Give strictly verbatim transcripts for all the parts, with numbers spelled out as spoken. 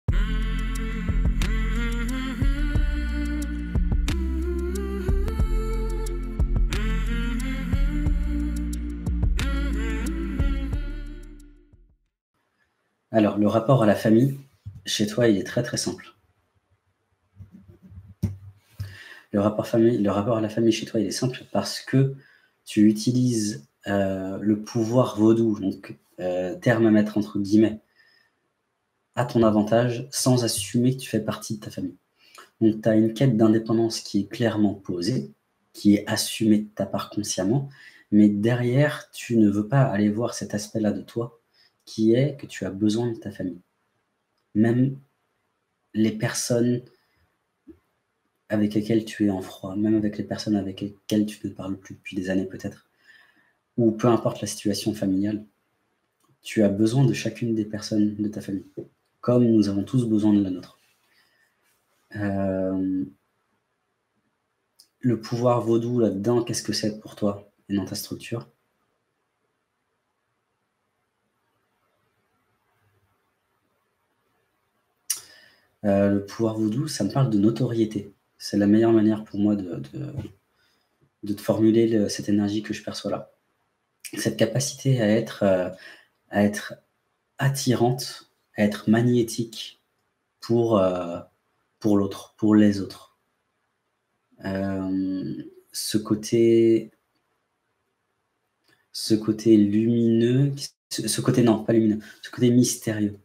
Alors, le rapport à la famille, chez toi, il est très, très simple. Le rapport famille le rapport à la famille chez toi, il est simple parce que tu utilises, heu, le pouvoir vaudou, donc heu, terme à mettre entre guillemets, à ton avantage, sans assumer que tu fais partie de ta famille. Donc tu as une quête d'indépendance qui est clairement posée, qui est assumée de ta part consciemment, mais derrière, tu ne veux pas aller voir cet aspect-là de toi, qui est que tu as besoin de ta famille. Même les personnes avec lesquelles tu es en froid, même avec les personnes avec lesquelles tu ne parles plus depuis des années peut-être, ou peu importe la situation familiale, tu as besoin de chacune des personnes de ta famille, comme nous avons tous besoin de la nôtre. Hem, le pouvoir vaudou là-dedans, qu'est-ce que c'est pour toi et dans ta structure? Heu, le pouvoir vaudou, ça me parle de notoriété. C'est la meilleure manière pour moi de de de te formuler le cette énergie que je perçois là. Cette capacité à être, heu, à être attirante, à être magnétique pour, heu, pour l'autre, pour les autres. Hem, ce côté ce côté lumineux, qui ce ce côté non, pas lumineux, ce côté mystérieux.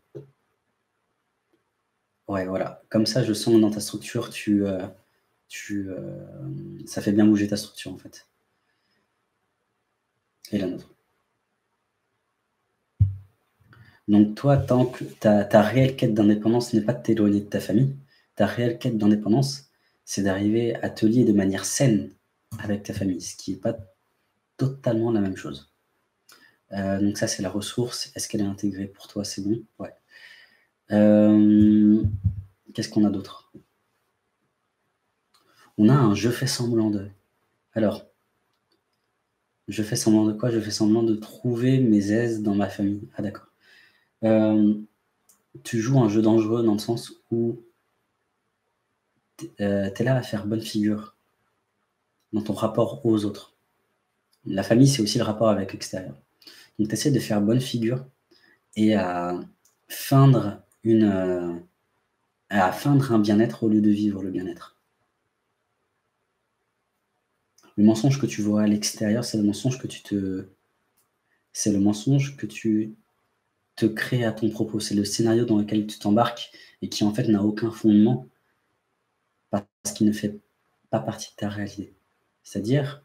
Ouais, voilà, comme ça, je sens dans ta structure, tu, heu, tu, hem, ça fait bien bouger ta structure, en fait, et la nôtre. Donc toi, tant que ta ta réelle quête d'indépendance n'est pas de t'éloigner de ta famille, ta réelle quête d'indépendance, c'est d'arriver à te lier de manière saine avec ta famille, ce qui est pas totalement la même chose. Heu, donc ça, c'est la ressource. Est-ce qu'elle est intégrée pour toi? C'est bon? Ouais. Hem, qu'est-ce qu'on a d'autre? On a un «je fais semblant de». Alors, je fais semblant de quoi? Je fais semblant de trouver mes aises dans ma famille. Ah d'accord. Hem, tu joues un jeu dangereux dans le sens où tu es, tu es là à faire bonne figure dans ton rapport aux autres. La famille, c'est aussi le rapport avec l'extérieur. Donc tu essaies de faire bonne figure et à feindre une, heu, à feindre un bien-être au lieu de vivre le bien-être. Le mensonge que tu vois à l'extérieur, c'est le mensonge que tu te c'est le mensonge que tu te crées à ton propos. C'est le scénario dans lequel tu t'embarques et qui, en fait, n'a aucun fondement parce qu'il ne fait pas partie de ta réalité. C'est-à-dire,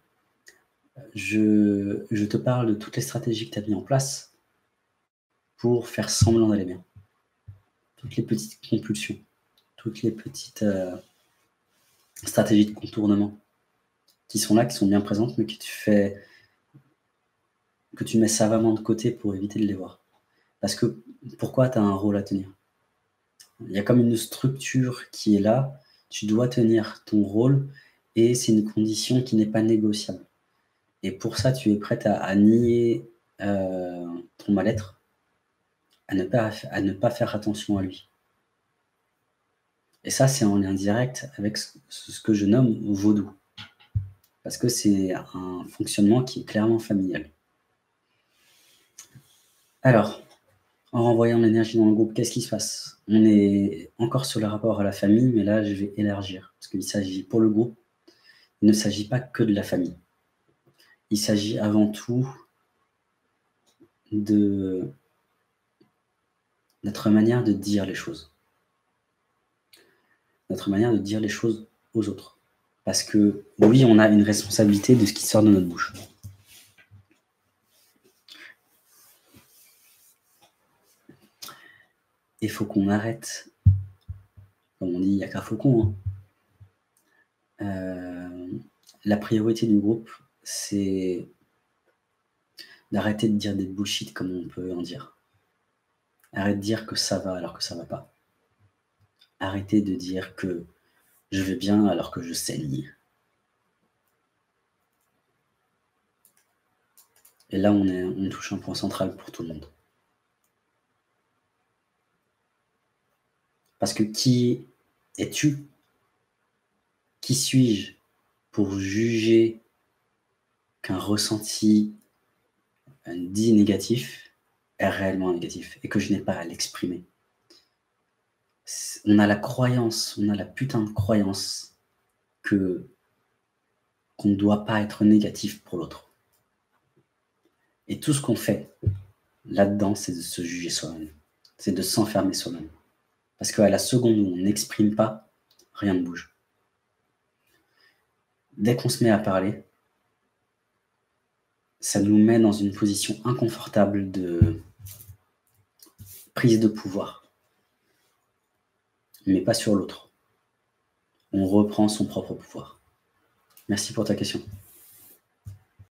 je je te parle de toutes les stratégies que tu as mis en place pour faire semblant d'aller bien. Toutes les petites compulsions, toutes les petites, heu, stratégies de contournement qui sont là, qui sont bien présentes, mais que tu fais que tu mets savamment de côté pour éviter de les voir. Parce que pourquoi tu as un rôle à tenir? Il y a comme une structure qui est là, tu dois tenir ton rôle et c'est une condition qui n'est pas négociable. Et pour ça, tu es prête à à nier, heu, ton mal-être, à ne pas à ne pas faire attention à lui. Et ça, c'est en lien direct avec ce ce que je nomme vaudou, parce que c'est un fonctionnement qui est clairement familial. Alors, en renvoyant l'énergie dans le groupe, qu'est-ce qui se passe? On est encore sur le rapport à la famille, mais là, je vais élargir, parce qu'il s'agit pour le groupe, il ne s'agit pas que de la famille. Il s'agit avant tout de notre manière de dire les choses. Notre manière de dire les choses aux autres. Parce que oui, on a une responsabilité de ce qui sort de notre bouche. Il faut qu'on arrête, comme on dit, il n'y a qu'un faucon. Hein. Euh, la priorité du groupe, c'est d'arrêter de dire des bullshit comme on peut en dire. Arrête de dire que ça va alors que ça va pas. Arrêtez de dire que je vais bien alors que je saigne. Et là, on, est, on touche un point central pour tout le monde. Parce que qui es-tu? Qui suis-je pour juger qu'un ressenti dit négatif est réellement négatif et que je n'ai pas à l'exprimer? On a la croyance, on a la putain de croyance que qu'on ne doit pas être négatif pour l'autre. Et tout ce qu'on fait là-dedans, c'est de se juger soi-même. C'est de s'enfermer soi-même. Parce qu'à la seconde où on n'exprime pas, rien ne bouge. Dès qu'on se met à parler, ça nous met dans une position inconfortable de prise de pouvoir, mais pas sur l'autre. On reprend son propre pouvoir. Merci pour ta question.